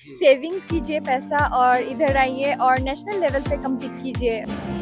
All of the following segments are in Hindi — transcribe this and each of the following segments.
सेविंग्स कीजिए पैसा और इधर आइए और नेशनल लेवल पे कम्पीट कीजिए।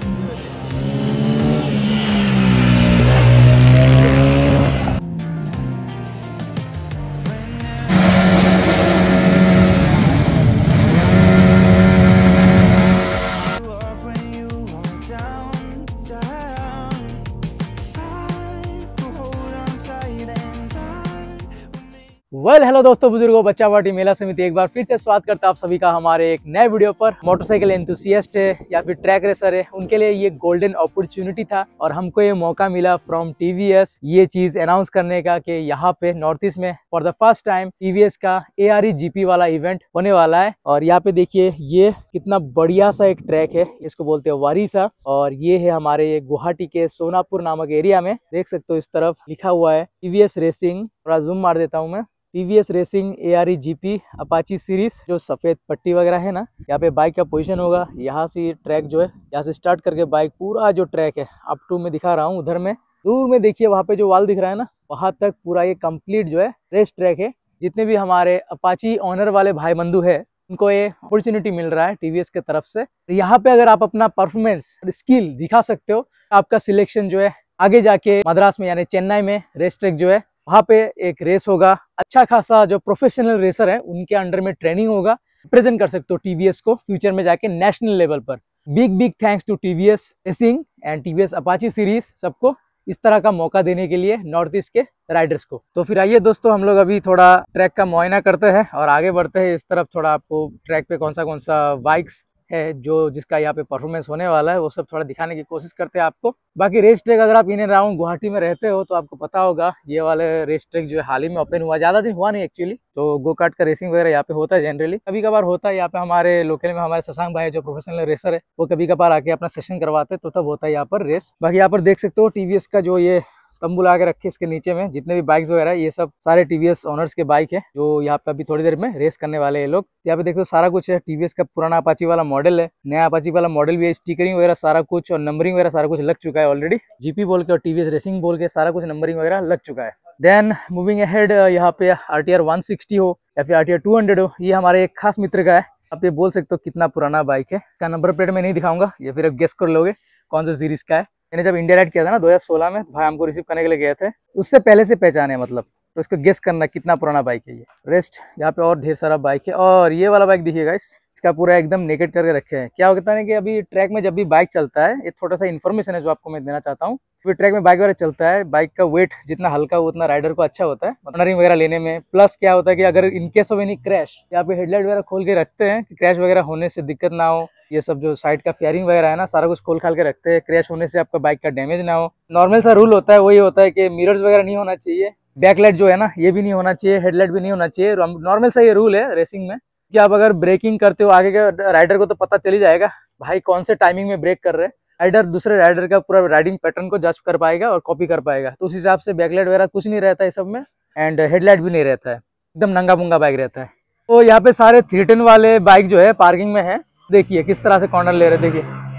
हेलो दोस्तों, बुजुर्गों, बच्चा पार्टी मेला समिति एक बार फिर से स्वागत करता है आप सभी का हमारे एक नए वीडियो पर। मोटरसाइकिल एंथुसियास्ट है या फिर ट्रैक रेसर है, उनके लिए ये गोल्डन अपॉर्चुनिटी था और हमको ये मौका मिला फ्रॉम टीवीएस ये चीज अनाउंस करने का कि यहाँ पे नॉर्थ ईस्ट में for the first time TVS का ARE GP वाला इवेंट होने वाला है। और यहाँ पे देखिए ये कितना बढ़िया सा एक ट्रैक है, इसको बोलते हैं वारीसा, और ये है हमारे गुवाहाटी के सोनापुर नामक एरिया में। देख सकते हो इस तरफ लिखा हुआ है टीवीएस रेसिंग। थोड़ा जूम मार देता हूँ मैं। TVS racing ARE GP Apache series, जो सफेद पट्टी वगैरह है ना, यहाँ पे बाइक का पोजीशन होगा। यहाँ से ट्रैक जो है, यहाँ से स्टार्ट करके बाइक पूरा जो ट्रैक है अप टू में दिखा रहा हूँ, उधर में दूर में देखिए वहाँ पे जो वॉल दिख रहा है ना, वहां तक पूरा ये कंप्लीट जो है रेस ट्रैक है। जितने भी हमारे अपाची ऑनर वाले भाई बंधु है, उनको ये अपॉर्चुनिटी मिल रहा है टीवीएस के तरफ से। यहाँ पे अगर आप अपना परफॉर्मेंस स्किल दिखा सकते हो, आपका सिलेक्शन जो है आगे जाके मद्रास में यानी चेन्नई में रेस ट्रैक जो है वहाँ पे एक रेस होगा। अच्छा खासा जो प्रोफेशनल रेसर है उनके अंडर में ट्रेनिंग होगा। रिप्रेजेंट कर सकते हो टीवीएस को फ्यूचर में जाके नेशनल लेवल पर। Big thanks to TVS racing and TVS Apache series, सबको इस तरह का मौका देने के लिए नॉर्थ ईस्ट के राइडर्स को। तो फिर आइए दोस्तों, हम लोग अभी थोड़ा ट्रैक का मुआयना करते हैं और आगे बढ़ते हैं इस तरफ। थोड़ा आपको ट्रैक पे कौन सा बाइक्स है जो जिसका यहाँ पे परफॉर्मेंस होने वाला है, वो सब थोड़ा दिखाने की कोशिश करते हैं आपको। बाकी रेस ट्रैक अगर आप इन एंड अराउंड गुवाहाटी में रहते हो तो आपको पता होगा, ये वाले रेस ट्रैक जो है हाल ही में ओपन हुआ, ज्यादा दिन हुआ नहीं एक्चुअली। तो गो कार्ट का रेसिंग वगैरह यहाँ पे होता है जनरली, कभी कभार होता है। यहाँ पे हमारे लोकल में हमारे शशांक भाई जो प्रोफेशनल रेसर है, वो कभी कभार आके अपना सेशन करवाते, तो तब होता है यहाँ पर रेस। बाकी यहाँ पर देख सकते हो टीवीएस का जो ये तंबू लगा के रखे, इसके नीचे में जितने भी बाइक्स वगैरह, ये सब सारे टीवीएस ओनर्स के बाइक है जो यहाँ पे अभी थोड़ी देर में रेस करने वाले हैं लोग। यहाँ पे देखो सारा कुछ है, टीवीएस का पुराना अपाची वाला मॉडल है, नया अपाची वाला मॉडल भी है, स्टिकरिंग वगैरह सारा कुछ और नंबरिंग वगैरह सारा कुछ लग चुका है ऑलरेडी। जीपी बोल के और टीवीएस रेसिंग बोल के सारा कुछ नंबरिंग वगैरह लग चुका है। देन मूविंग अहेड, यहाँ पे RTR 160 हो या फिर RTR 200 हो, ये हमारे एक खास मित्र का है। आप ये बोल सकते हो कितना पुराना बाइक है। इसका नंबर प्लेट में नहीं दिखाऊंगा, ये फिर आप गेस कर लोगे कौन सा सीरीज का है। मैंने जब इंडिया राइड किया था ना 2016 में, भाई हमको रिसीव करने के लिए गए थे, उससे पहले से पहचाने मतलब। तो इसको गेस करना कितना पुराना बाइक है ये। रेस्ट यहाँ पे और ढेर सारा बाइक है, और ये वाला बाइक देखिएगा, इसका पूरा एकदम नेकेट करके रखे हैं। क्या होता है कि अभी ट्रैक में जब भी बाइक चलता है, ये छोटा सा इन्फॉर्मेशन है जो आपको मैं देना चाहता हूँ। ट्रैक में बाइक वगैरह चलता है, बाइक का वेट जितना हल्का हो उतना राइडर को अच्छा होता है रनरिंग वगैरह लेने में। प्लस क्या होता है कि अगर in case of any crash, यहाँ पे हेडलाइट वगैरह खोल के रखते हैं कि क्रैश वगैरह होने से दिक्कत ना हो। ये सब जो साइड का फेयरिंग वगैरह है ना, सारा कुछ खोल खाल के रखते हैं, क्रैश होने से आपका बाइक का डैमेज ना हो। नॉर्मल सा रूल होता है, वही होता है कि मिरर्स वगैरह नहीं होना चाहिए, बैकलाइट जो है ना ये भी नहीं होना चाहिए, हेडलाइट भी नहीं होना चाहिए। नॉर्मल सा ये रूल है रेसिंग में कि आप अगर ब्रेकिंग करते हो, आगे के राइडर को तो पता चल ही जाएगा भाई कौन से टाइमिंग में ब्रेक कर रहे हैं। राइडर दूसरे राइडर का पूरा राइडिंग पैटर्न को जज कर पाएगा और कॉपी कर पाएगा। तो उस हिसाब से बैकलाइट वगैरह कुछ नहीं रहता है सब में, एंड हेडलाइट भी नहीं रहता है, एकदम नंगा पुंगा बाइक रहता है। तो यहाँ पे सारे 310 वाले बाइक जो है पार्किंग में है। देखिए किस तरह से कॉर्नर ले रहे, देखिए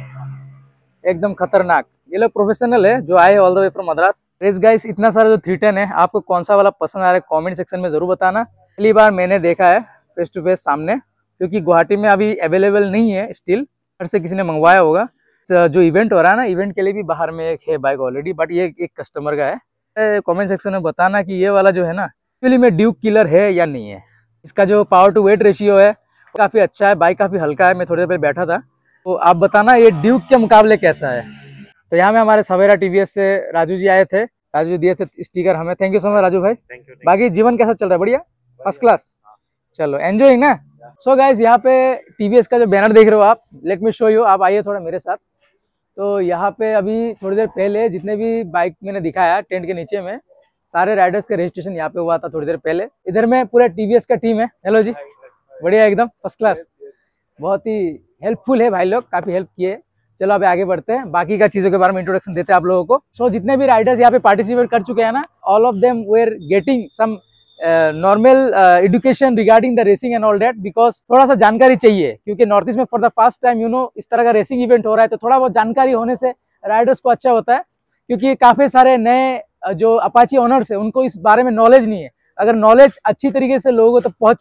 एकदम खतरनाक। ये लोग प्रोफेशनल है जो आए all the way from Madras. Race guys, इतना सारा जो 310 है, आपको कौन सा वाला पसंद आ रहा है कमेंट सेक्शन में जरूर बताना। पहली बार मैंने देखा है फेस टू फेस सामने, क्योंकि गुवाहाटी में अभी अवेलेबल नहीं है स्टिल, घर से किसी ने मंगवाया होगा। जो इवेंट हो रहा है ना, इवेंट के लिए भी बाहर में एक है बाइक ऑलरेडी, बट ये एक कस्टमर का है। कमेंट सेक्शन में बताना कि ये वाला जो है ना एक्चुअली में ड्यूक किलर है या नहीं है। इसका जो पावर टू वेट रेशियो है काफ़ी अच्छा है, बाइक काफ़ी हल्का है। मैं थोड़ी देर पहले बैठा था, तो आप बताना ये ड्यूक के मुकाबले कैसा है। तो यहाँ में हमारे सवेरा टीवीएस से राजू जी आए थे, राजू जी दिए थे स्टिकर हमें। Thank you so much Raju भाई। बाकी जीवन कैसा चल रहा है? बढ़िया, फर्स्ट क्लास, चलो एंजॉयिंग ना। सो गाइज, यहाँ पे टीवीएस का जो बैनर देख रहे हो आप, लेट मी शो यू, आप आइए थोड़ा मेरे साथ। तो यहाँ पे अभी थोड़ी देर पहले जितने भी बाइक मैंने दिखाया टेंट के नीचे में, सारे राइडर्स का रजिस्ट्रेशन यहाँ पे हुआ था थोड़ी देर पहले। इधर में पूरा टीवीएस का टीम है। हेलो जी, बढ़िया, एकदम फर्स्ट क्लास, बहुत ही हेल्पफुल है भाई लोग, काफी हेल्प किए। चलो अब आगे बढ़ते हैं, बाकी का चीजों के बारे में इंट्रोडक्शन देते हैं आप लोगों को। सो जितने भी राइडर्स यहाँ पे पार्टिसिपेट कर चुके हैं ना, all of them were getting some normal education regarding the racing and all that, because थोड़ा सा जानकारी चाहिए, क्योंकि नॉर्थ ईस्ट में फॉर द फर्स्ट टाइम इस तरह का रेसिंग इवेंट हो रहा है। तो थोड़ा बहुत जानकारी होने से राइडर्स को अच्छा होता है, क्योंकि काफी सारे नए जो अपाची ओनर्स है उनको इस बारे में नॉलेज नहीं है। अगर नॉलेज अच्छी तरीके से लोगों तक पहुंचे,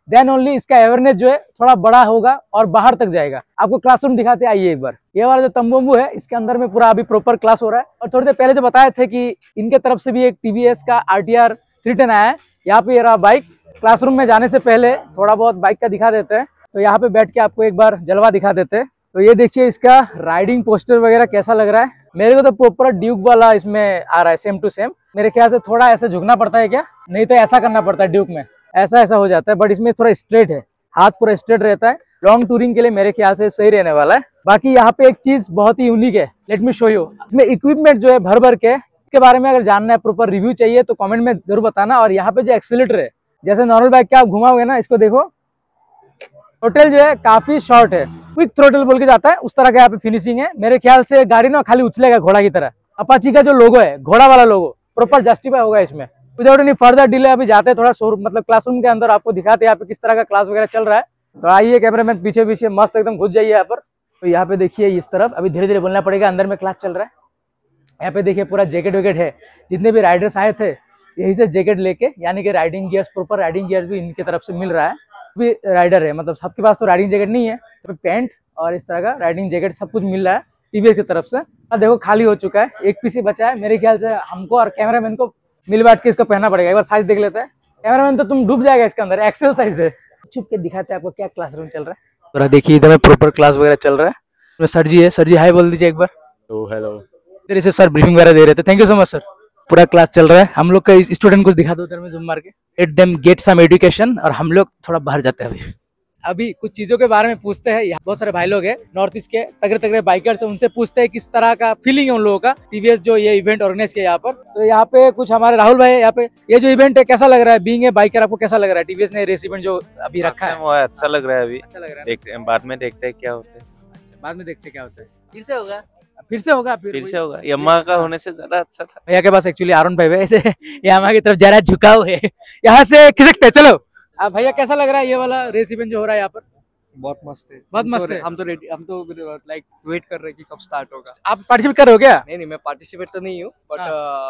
देन ओनली इसका अवेयरनेस जो है थोड़ा बड़ा होगा और बाहर तक जाएगा। आपको क्लासरूम दिखाते आइए एक बार। ये वाला जो तंबू है इसके अंदर में पूरा अभी प्रॉपर क्लास हो रहा है। और थोड़ी देर पहले जो बताए थे कि इनके तरफ से भी एक TVS का RTR 310 आया है। यहाँ पे ये रहा बाइक। क्लासरूम में जाने से पहले थोड़ा बहुत बाइक का दिखा देते हैं, तो यहाँ पे बैठ के आपको एक बार जलवा दिखा देते हैं। तो ये देखिए इसका राइडिंग पोस्टर वगैरह कैसा लग रहा है। मेरे को तो प्रॉपर ड्यूक वाला इसमें आ रहा है, सेम टू सेम। मेरे ख्याल से थोड़ा ऐसे झुकना पड़ता है क्या, नहीं तो ऐसा करना पड़ता है ड्यूक में, ऐसा हो जाता है। बट इसमें थोड़ा स्ट्रेट है, हाथ पूरा स्ट्रेट रहता है। लॉन्ग टूरिंग के लिए मेरे ख्याल से सही रहने वाला है। बाकी यहाँ पे एक चीज बहुत ही यूनिक है, लेट मी शो यू। इसमें इक्विपमेंट जो है भर भर के, इसके बारे में अगर जानना है, प्रॉपर रिव्यू चाहिए तो कमेंट में जरूर बताना। और यहाँ पे जो एक्सीलेटर है, जैसे नॉर्मल बाइक के आप घुमाओगे ना, इसको देखो, थ्रोटल जो है काफी शॉर्ट है, क्विक थ्रोटल बोल के जाता है, उस तरह का यहाँ पे फिनिशिंग है। मेरे ख्याल से गाड़ी ना खाली उछलेगा घोड़ा की तरह। अपाची का जो लोगो है, घोड़ा वाला लोगो, प्रॉपर जस्टिफाई होगा इसमें। विदाउट एनी फर्दर डिले अभी जाते हैं थोड़ा शोरूम, मतलब क्लासरूम के अंदर, आपको दिखाते हैं यहाँ पे किस तरह का क्लास वगैरह चल रहा है। तो आइए कैमरामैन पीछे पीछे मस्त एकदम घुस जाइए यहाँ पर। तो यहाँ पे देखिए इस तरफ अभी धीरे धीरे बोलना पड़ेगा, अंदर में क्लास चल रहा है। यहाँ पे देखिए पूरा जैकेट वैकेट है, जितने भी राइडर्स आए थे यही से जैकेट लेके, यानी कि riding gears, proper riding gears भी इनकी तरफ से मिल रहा है। भी राइडर है, मतलब सबके पास तो राइडिंग जैकेट नहीं है, तो पैंट और इस तरह का राइडिंग जैकेट सब कुछ मिल रहा है TVS की तरफ से। अब देखो खाली हो चुका है, एक पीस ही बचा है। मेरे ख्याल से हमको और कैमरामैन को मिल बांट के इसको पहनना पड़ेगा। एक बार साइज देख लेते हैं। कैमरामैन तो तुम डूब जाएगा इसके अंदर, एक्सेल साइज है। छुप के दिखाते हैं आपको क्या क्लासरूम चल रहा है। थोड़ा देखिए इधर में प्रॉपर क्लास वगैरह चल रहा है। सर जी है, सर जी हाय बोल दीजिए एक बार। हेलो। इधर से सर ब्रीफिंग वगैरह दे रहे थे। Thank you so much sir. पूरा क्लास चल रहा है। हम लोग का स्टूडेंट कुछ दिखा दो उधर में, जूम मार के। Let them get some education. और हम लोग थोड़ा बाहर जाते हैं अभी कुछ चीजों के बारे में पूछते हैं। यहाँ बहुत सारे भाई लोग हैं नॉर्थ ईस्ट के, तगड़े तगड़े बाइकर्स हैं, उनसे पूछते हैं किस तरह का फीलिंग है उन लोगों का TVS जो ये इवेंट ऑर्गेनाइज किया यहाँ पर। तो यहाँ पे कुछ हमारे राहुल भाई, यहाँ पे ये जो इवेंट है कैसा लग रहा है, बीइंग ए बाइकर आपको कैसा लग रहा है? TVS ने रेस इवेंट जो अभी रखा है वो अच्छा लग रहा है। अभी अच्छा लग रहा है, बाद में देखते हैं क्या होता है। अच्छा बाद में देखते क्या होता है। फिर से होगा फिर से होगा। यामाहा का होने से ज्यादा अच्छा था। भैया के पास एक्चुअली R15 है, यामाहा की तरफ जरा झुकाव है, यहाँ से खिसकते हैं। चलो अब भैया कैसा लग रहा है ये वाला रेस इवेंट जो हो रहा है यहाँ पर? बहुत मस्त है, बहुत मस्त है। हम तो लाइक वेट कर रहे हैं कि कब स्टार्ट होगा। आप पार्टिसिपेट कर रहे हो क्या? नहीं, मैं पार्टिसिपेट तो नहीं हूँ, बट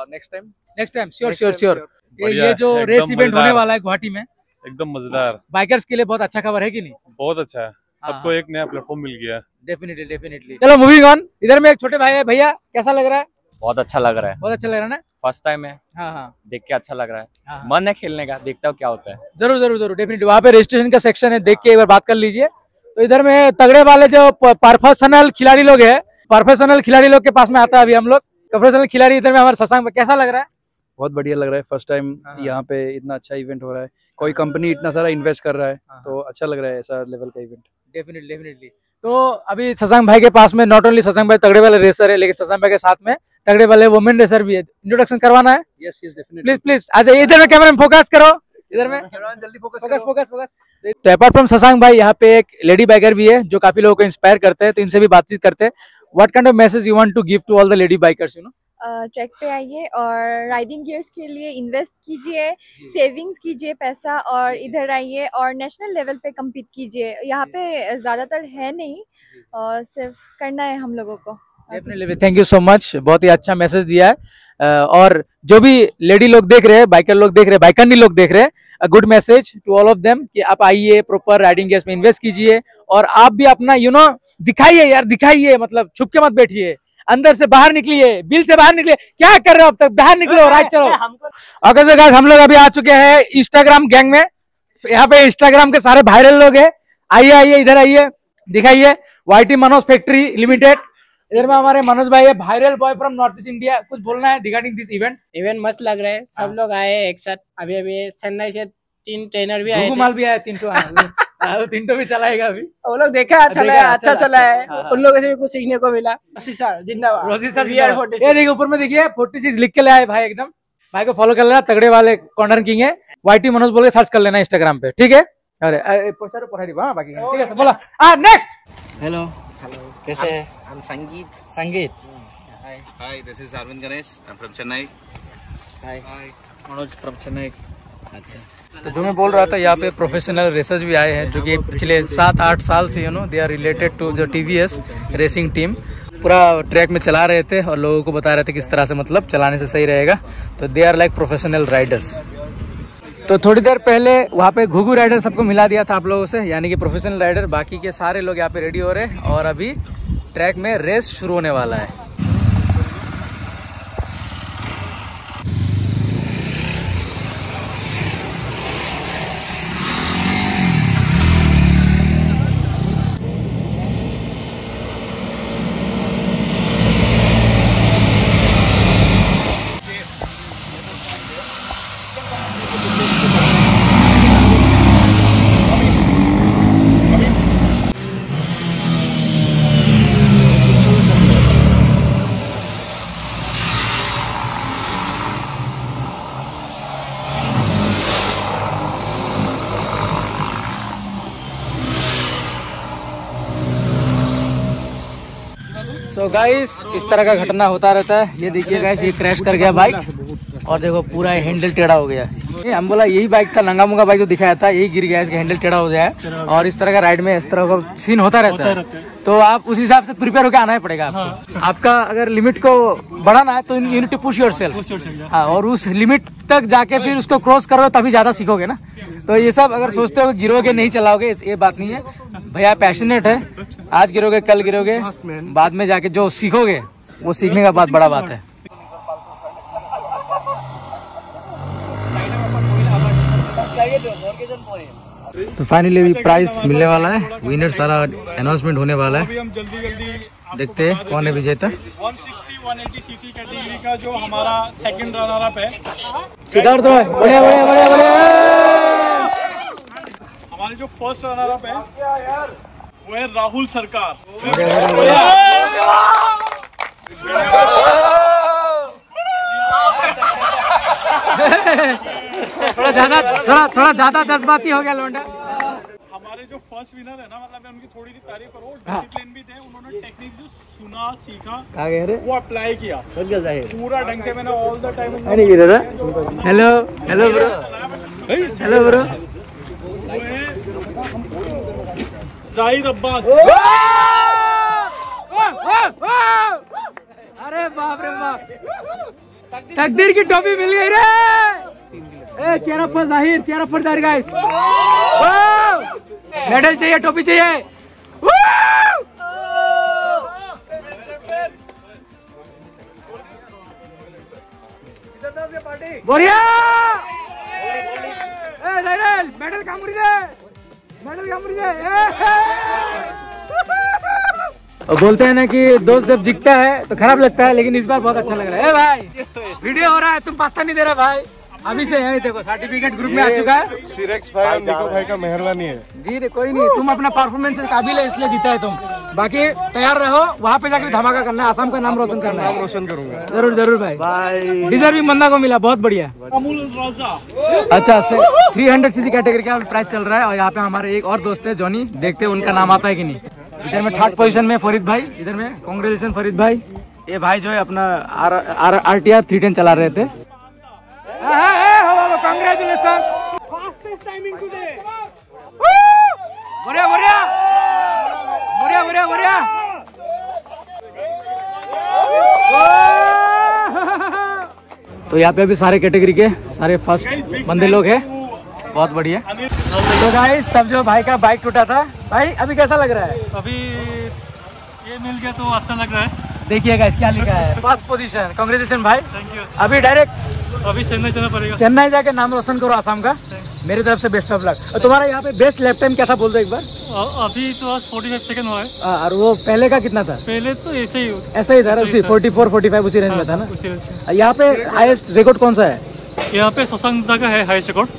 नेक्स्ट टाइम श्योर। ये जो रेस इवेंट होने वाला है गुवाहाटी में, एकदम मजेदार, बाइकर्स के लिए बहुत अच्छा खबर है कि नहीं? बहुत अच्छा है, सबको एक नया प्लेटफॉर्म मिल गया। डेफिनेटली। चलो मूविंग ऑन। इधर में एक छोटे भाई है, भैया कैसा लग रहा है? बहुत अच्छा लग रहा है। बहुत अच्छा लग रहा है ना? फर्स्ट टाइम है। हाँ देख के अच्छा लग रहा है। हाँ। मन है खेलने का, देखता हूँ क्या होता है। जरूर डेफिनेटली। वहाँ पे रजिस्ट्रेशन का सेक्शन है, देख के एक बार बात कर लीजिए। तो इधर में तगड़े वाले जो प्रोफेशनल खिलाड़ी लोग हैं, प्रोफेशनल खिलाड़ी लोग के पास में आता है अभी हम लोग। प्रोफेशनल खिलाड़ी इधर में हमारे शशांक, कैसा लग रहा है? बहुत बढ़िया लग रहा है। फर्स्ट टाइम यहाँ पे इतना अच्छा इवेंट हो रहा है, कोई कंपनी इतना सारा इन्वेस्ट कर रहा है, तो अच्छा लग रहा है ऐसा लेवल का इवेंट। डेफिनेटली। तो अभी शशांक भाई के पास में नॉट ओनली शशांक भाई तगड़े वाले रेसर है, लेकिन शशांक भाई के साथ में तगड़े वाले वुमेन रेसर भी है। इंट्रोडक्शन करवाना है? Yes definitely. प्लीज आ जाइए इधर में, कैमरा में फोकस करो, इधर में जल्दी फोकस। तो अपार्ट फ्रॉम शशांक भाई यहाँ पे एक लेडी बाइकर भी है जो काफी लोगों को इंस्पायर करते हैं, तो इनसे भी बातचीत करते हैं। What kind of message you want to give to all the lady bikers, you know? Track पे आइए और राइडिंग गियर्स के लिए इन्वेस्ट कीजिए, सेविंग्स कीजिए पैसा, और इधर आइए और नेशनल लेवल पे कम्पीट कीजिए। यहाँ पे ज़्यादातर है नहीं, और सिर्फ करना है हम लोगों को। Definitely, thank you so much, बहुत ही अच्छा मैसेज दिया है। और जो भी लेडी लोग देख रहे हैं, बाइकर लोग देख रहे हैं, बाइकरनी लोग देख रहे हैं, a good message to all of them कि आप आइए, प्रॉपर राइडिंग गियर्स में इन्वेस्ट कीजिए, और आप भी अपना दिखाइए यार, दिखाइए, मतलब छुप के मत बैठिए, अंदर से बाहर निकलिए, बिल से बाहर निकलिए। क्या कर रहे हो अब तक? बाहर निकलो, राइट चलो। ओके सो गाइस, हम लोग अभी आ चुके हैं इंस्टाग्राम गैंग में। यहाँ पे इंस्टाग्राम के सारे वायरल लोग हैं। आइए इधर आइए, दिखाइए। YT मनोज फैक्ट्री लिमिटेड, इधर में हमारे मनोज भाई है, viral boy from north east India. कुछ बोलना है रिगार्डिंग दिस इवेंट? इवेंट मस्त लग रहा है, सब लोग आए एक साथ। अभी चेन्नई से 3 ट्रेनर भी आए थे। माल भी आया, 3 भी चलाएगा अभी। वो लोग देखा, अच्छा चला है। उन लोगों से भी कुछ सीखने को मिला। सर जिंदाबाद। ये देखिए ऊपर में देखिए 46 लिख के लाया है भाई, एकदम। भाई को फॉलो कर लेना, तगड़े वाले कॉर्नर किंग है। YT मनोज बोल के सर्च कर लेना इंस्टाग्राम पे, ठीक है? अरे बाकी ठीक है, बोला नेक्स्ट। हेलो कैसे है? हम संगीत। Hi, this is Arvind Ganesh. I'm from Chennai. Hi Manoj from Chennai. अच्छा, तो जो मैं बोल रहा था, यहाँ पे प्रोफेशनल रेसर्स भी आए हैं जो कि पिछले 7-8 साल से they are related to the TVS racing team. पूरा ट्रैक में चला रहे थे और लोगों को बता रहे थे किस तरह से मतलब चलाने से सही रहेगा। तो they are like professional riders. तो थोड़ी देर पहले वहाँ पे घुघू राइडर सबको मिला दिया था आप लोगों से, यानी कि प्रोफेशनल राइडर। बाकी के सारे लोग यहाँ पे रेडी हो रहे हैं और अभी ट्रैक में रेस शुरू होने वाला है। तो गाइस इस तरह का घटना होता रहता है। ये देखिए गाइस, ये क्रैश कर गया बाइक और देखो पूरा हैंडल टेढ़ा हो गया। हम बोला यही बाइक था, नंगा मुंगा बाइक जो दिखाया था, यही गिर गया, इसका हैंडल टेढ़ा हो गया है। और इस तरह का राइड में इस तरह का सीन होता रहता है, तो आप उस हिसाब से प्रिपेयर होकर आना ही पड़ेगा आपको। आपका अगर लिमिट को बढ़ाना है तो you need to push yourself. हाँ, और उस लिमिट तक जाके फिर उसको क्रॉस करो तभी ज्यादा सीखोगे ना। तो ये सब अगर सोचते हो गिरोगे नहीं चलाओगे, ये बात नहीं है भैया। पैशनेट है, आज गिरोगे कल गिरोगे, बाद में जाके जो सीखोगे वो सीखने का बहुत बड़ा बात है। तो फाइनली अभी प्राइस मिलने वाला है, विनर सारा अनाउंसमेंट होने वाला है। हम जल्दी देखते हैं कौन है विजेता। 160-180 सीसी कैटेगरी का जो हमारा सेकंड रनर अप है, सिद्धार्थ भाई, बढ़िया बढ़िया बढ़िया बढ़िया। हमारे जो फर्स्ट रनर अप है वो है राहुल सरकार। थोड़ा ज्यादा जज्बाती हो गया लोंडा। हमारे जो फर्स्ट विनर है ना, मतलब मैं उनकी थोड़ी सी तारीफ करूँ, डिसिप्लिन भी थे, उन्होंने टेक्निक जो सुना सीखा वो अप्लाई किया पूरा ढंग से। मैंने all the time hello hello bro, hello bro. Zahid Abbas, अरे बाप रे बाप, तकदीर की टोपी मिल गई रे। A cheer up for Zahir, cheer up for Zahir guys. Medal चाहिए, टोपी चाहिए। बढ़िया, मेडल काम बोलते हैं ना कि दोस्त जब जीतता है तो खराब लगता है, लेकिन इस बार बहुत अच्छा लग रहा है। भाई वीडियो हो रहा है, तुम पता नहीं दे रहा भाई। अभी से है, देखो सर्टिफिकेट ग्रुप में आ चुका है। सिरेक्स भाई और निको भाई का मेहरबानी है जी। कोई नहीं, तुम अपना परफॉर्मेंस से काबिल है इसलिए जीता है तुम। बाकी तैयार रहो, वहाँ पे जाके धमाका करना है, आसाम का नाम रोशन करना है। नाम रोशन करूंगा जरूर जरूर भाई। डिजर्विंग बंदा को मिला, बहुत बढ़िया। अमूल राजा। अच्छा, 300 सीसी कैटेगरी का प्राइस चल रहा है और यहाँ पे हमारे एक और दोस्त है जॉनी, देखते हैं उनका नाम आता है कि नहीं। इधर में 3rd पोजीशन में फरीद भाई, इधर में कांग्रेचुलेशन फरीद भाई। ये भाई जो है अपना RTR 310 चला रहे थे। Congratulation, fastest timing today. बढ़िया बढ़िया बढ़िया बढ़िया बढ़िया। तो यहाँ पे अभी सारे कैटेगरी के सारे फर्स्ट बंदे लोग हैं, बहुत बढ़िया। तो गाइस, तब जो भाई का बाइक टूटा था, भाई अभी कैसा लग रहा है? अभी ये मिल गया तो अच्छा लग रहा है। देखिए गाइस क्या लिखा है, फर्स्ट पोजीशन, कांग्रेचुलेशन भाई। Thank you. अभी डायरेक्ट अभी चेन्नई जाना पड़ेगा, चेन्नई जाके नाम रोशन करो आसाम का। मेरी तरफ से बेस्ट ऑफ लक। तुम्हारा यहाँ पे बेस्ट लैप टाइम क्या था, बोल दो एक बार। अभी तो 45 सेकंड हुआ है। और वो पहले का कितना था? पहले तो ऐसे ही था, उसी 44-45 उसी रेंज में था ना। यहाँ पे हाईएस्ट रिकॉर्ड कौन सा है? यहाँ पे ससंग का है हाईएस्ट रिकॉर्ड,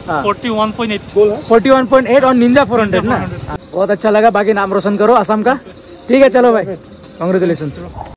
41.8 और निंजा 400 ना। बहुत अच्छा लगा, बाकी नाम रोशन करो आसाम का। ठीक है, चलो भाई, कांग्रेचुलेशन।